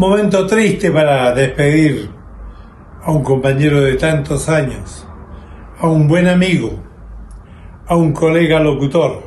Momento triste para despedir a un compañero de tantos años, a un buen amigo, a un colega locutor.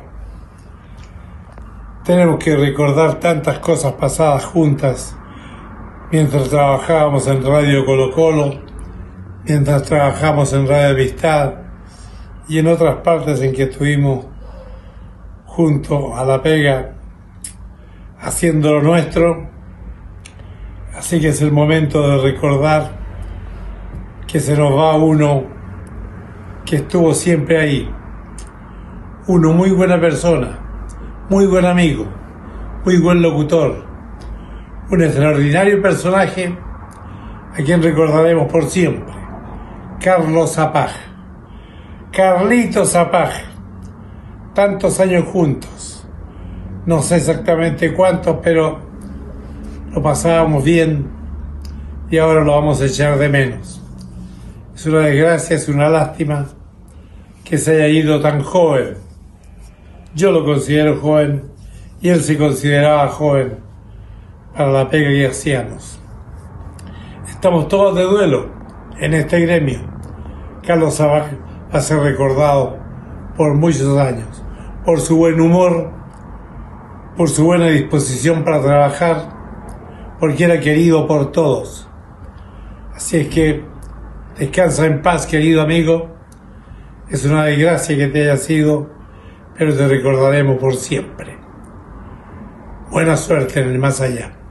Tenemos que recordar tantas cosas pasadas juntas, mientras trabajábamos en Radio Colo Colo, mientras trabajamos en Radio Amistad y en otras partes en que estuvimos junto a la pega haciendo lo nuestro. Así que es el momento de recordar que se nos va uno que estuvo siempre ahí, uno muy buena persona, muy buen amigo, muy buen locutor, un extraordinario personaje a quien recordaremos por siempre, Carlos Zapag. Carlito Zapag, tantos años juntos, no sé exactamente cuántos, pero lo pasábamos bien y ahora lo vamos a echar de menos. Es una desgracia, es una lástima que se haya ido tan joven. Yo lo considero joven y él se consideraba joven para la pega que hacíamos. Estamos todos de duelo en este gremio. Carlos Zapag va a ser recordado por muchos años, por su buen humor, por su buena disposición para trabajar, porque era querido por todos. Así es que descansa en paz, querido amigo. Es una desgracia que te haya sido, pero te recordaremos por siempre. Buena suerte en el más allá.